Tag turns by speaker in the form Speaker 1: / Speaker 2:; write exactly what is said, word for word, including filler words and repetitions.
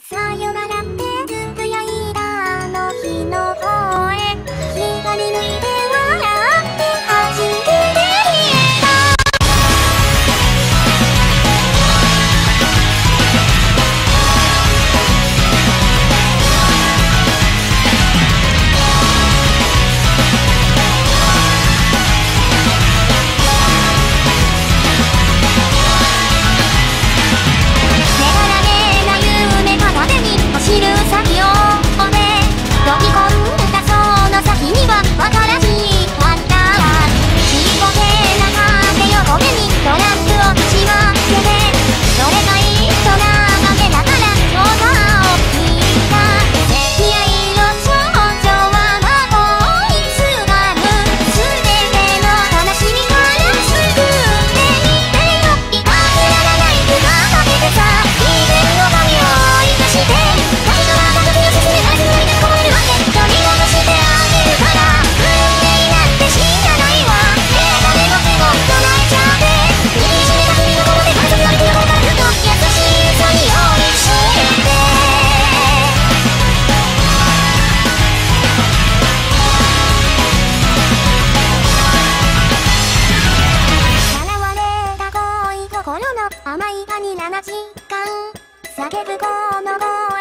Speaker 1: さよならってつぶやいたあの日の声、光抜いて笑って初めて言えた。走る先を追って飛び込んだその先には新しいワンダー。ちっぽけな影横目にトランプを打ち分けて、どれかい人が負けながら空を見た。赤や色少女は魔法にすがる、すべての悲しみから救ってみてよ。いたずらがない句がかけてさ、以前の髪を生かして心の甘いバニラな時間、叫ぶこの声